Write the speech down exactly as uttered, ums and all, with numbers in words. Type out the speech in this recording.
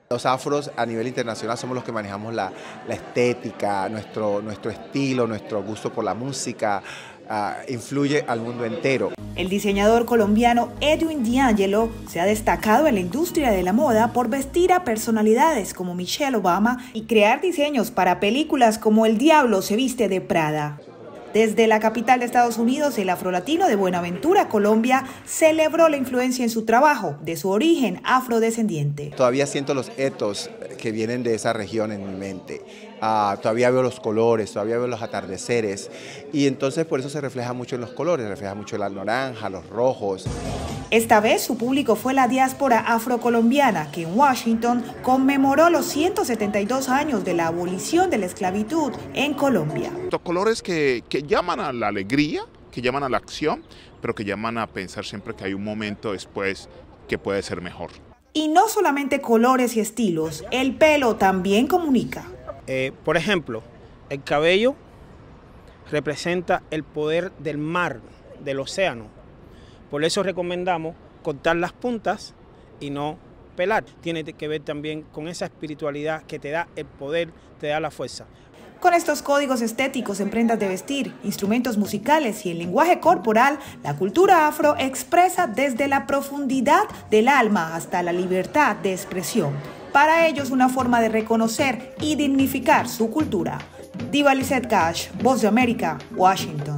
Los afros a nivel internacional somos los que manejamos la, la estética, nuestro, nuestro estilo, nuestro gusto por la música, uh, influye al mundo entero. El diseñador colombiano Edwin D'Angelo se ha destacado en la industria de la moda por vestir a personalidades como Michelle Obama y crear diseños para películas como El Diablo se viste de Prada. Desde la capital de Estados Unidos, el afrolatino de Buenaventura, Colombia, celebró la influencia en su trabajo de su origen afrodescendiente. Todavía siento los etos que vienen de esa región en mi mente. Uh, todavía veo los colores, todavía veo los atardeceres y entonces por eso se refleja mucho en los colores, refleja mucho la naranja, los rojos. Esta vez su público fue la diáspora afrocolombiana que en Washington conmemoró los ciento setenta y dos años de la abolición de la esclavitud en Colombia. Estos colores que, que llaman a la alegría, que llaman a la acción, pero que llaman a pensar siempre que hay un momento después que puede ser mejor. Y no solamente colores y estilos, el pelo también comunica. Eh, por ejemplo, el cabello representa el poder del mar, del océano. Por eso recomendamos cortar las puntas y no pelar. Tiene que ver también con esa espiritualidad que te da el poder, te da la fuerza. Con estos códigos estéticos en prendas de vestir, instrumentos musicales y el lenguaje corporal, la cultura afro expresa desde la profundidad del alma hasta la libertad de expresión. Para ellos una forma de reconocer y dignificar su cultura. Diva Lizette Cash, Voz de América, Washington.